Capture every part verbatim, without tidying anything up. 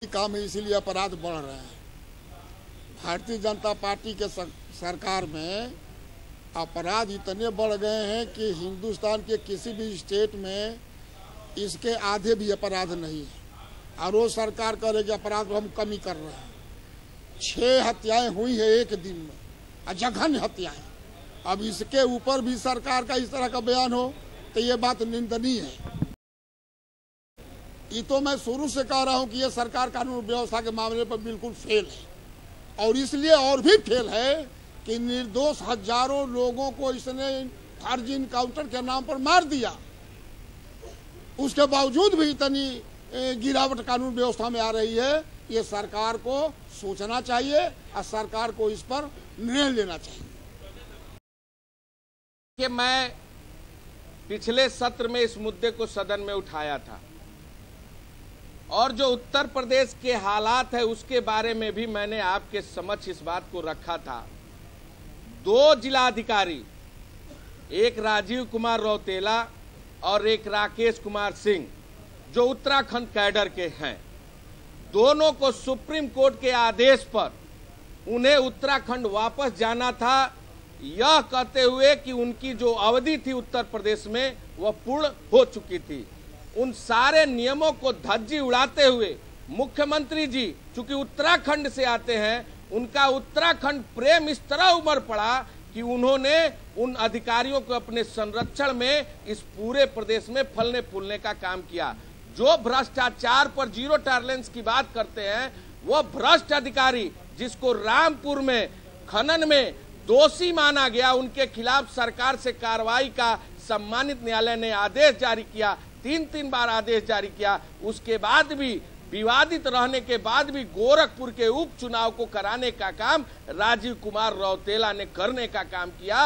काम में इसीलिए अपराध बढ़ रहे हैं। भारतीय जनता पार्टी के सरकार में अपराध इतने बढ़ गए हैं कि हिंदुस्तान के किसी भी स्टेट में इसके आधे भी अपराध नहीं है। और वो सरकार कह रही कि अपराध को हम कमी कर रहे हैं। छह हत्याएं हुई है एक दिन में, जघन्य हत्याएं। अब इसके ऊपर भी सरकार का इस तरह का बयान हो तो ये बात निंदनीय है। ये तो मैं शुरू से कह रहा हूं कि ये सरकार कानून व्यवस्था के मामले पर बिल्कुल फेल है, और इसलिए और भी फेल है कि निर्दोष हजारों लोगों को इसने फर्जी इनकाउंटर के नाम पर मार दिया। उसके बावजूद भी इतनी गिरावट कानून व्यवस्था में आ रही है। ये सरकार को सोचना चाहिए और सरकार को इस पर निर्णय लेना चाहिए। कि मैं पिछले सत्र में इस मुद्दे को सदन में उठाया था और जो उत्तर प्रदेश के हालात है उसके बारे में भी मैंने आपके समक्ष इस बात को रखा था। दो जिलाधिकारी, एक राजीव कुमार रौतेला और एक राकेश कुमार सिंह, जो उत्तराखंड कैडर के हैं, दोनों को सुप्रीम कोर्ट के आदेश पर उन्हें उत्तराखंड वापस जाना था, यह कहते हुए कि उनकी जो अवधि थी उत्तर प्रदेश में वह पूर्ण हो चुकी थी। उन सारे नियमों को धज्जी उड़ाते हुए मुख्यमंत्री जी, चूंकि उत्तराखंड से आते हैं, उनका उत्तराखंड प्रेम इस तरह उमड़ पड़ा कि उन्होंने उन अधिकारियों को अपने संरक्षण में इस पूरे प्रदेश में फलने फूलने का काम किया। जो भ्रष्टाचार पर जीरो टॉलरेंस की बात करते हैं, वह भ्रष्ट अधिकारी जिसको रामपुर में खनन में दोषी माना गया, उनके खिलाफ सरकार से कार्रवाई का सम्मानित न्यायालय ने आदेश जारी किया, तीन तीन बार आदेश जारी किया। उसके बाद भी विवादित रहने के बाद भी गोरखपुर के उपचुनाव को कराने का काम राजीव कुमार रौतेला ने करने का काम किया।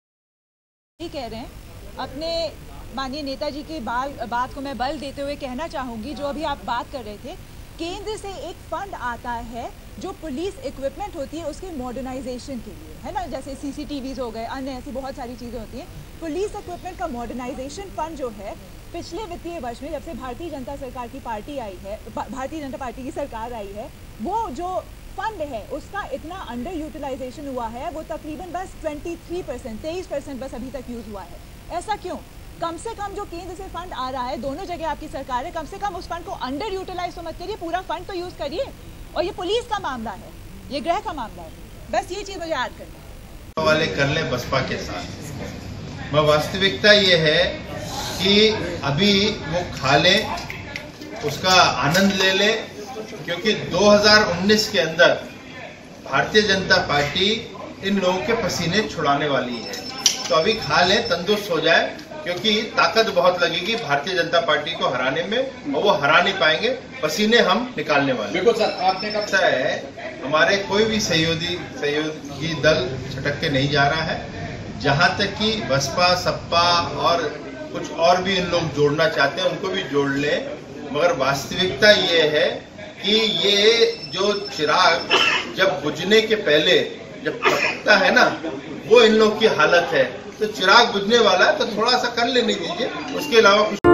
ये कह रहे हैं, अपने माननीय नेताजी की बात को मैं बल देते हुए कहना चाहूंगी, जो अभी आप बात कर रहे थे, केंद्र से एक फंड आता है जो पुलिस इक्विपमेंट होती है उसके मॉडर्नाइजेशन के लिए, है ना, जैसे सीसीटीवीज हो गए, अन्य ऐसी बहुत सारी चीजें होती हैं। पुलिस इक्विपमेंट का मॉडर्नाइजेशन फंड जो है, पिछले वित्तीय वर्ष में जब से भारतीय जनता सरकार की पार्टी आई है, भारतीय जनता पार्टी की सरकार आई है, वो जो फंड है उसका इतना अंडर यूटिलाइजेशन हुआ है, वो तकरीबन बस तेईस परसेंट तेईस परसेंट बस अभी तक यूज हुआ है। ऐसा क्यों? कम से कम जो केंद्र से फंड आ रहा है, दोनों जगह आपकी सरकार है, कम से कम उस फंड को अंडर यूटिलाइज तो मत करिए, पूरा फंड तो यूज करिए। और ये पुलिस का मामला है, ये गृह का मामला है, बस ये चीज मुझे याद करना वाले कर ले बसपा के साथ। वास्तविकता ये है कि अभी वो खा ले, उसका आनंद ले ले, क्योंकि दो हज़ार उन्नीस के अंदर भारतीय जनता पार्टी इन लोगों के पसीने छुड़ाने वाली है। तो अभी खा ले, तंदुरुस्त हो जाए, क्योंकि ताकत बहुत लगेगी भारतीय जनता पार्टी को हराने में, और वो हरा नहीं पाएंगे। पसीने हम निकालने वाले। बिल्कुल सर, आपने कहा है हमारे कोई भी सहयोगी सहयोगी दल छटक के नहीं जा रहा है। जहां तक कि बसपा, सपा और कुछ और भी इन लोग जोड़ना चाहते हैं, उनको भी जोड़ लें, मगर वास्तविकता ये है कि ये जो चिराग जब बुझने के पहले जब टपकता है ना, वो इन लोग की हालत है। तो चिराग बुझने वाला है, तो थोड़ा सा कर लेने दीजिए, उसके अलावा कुछ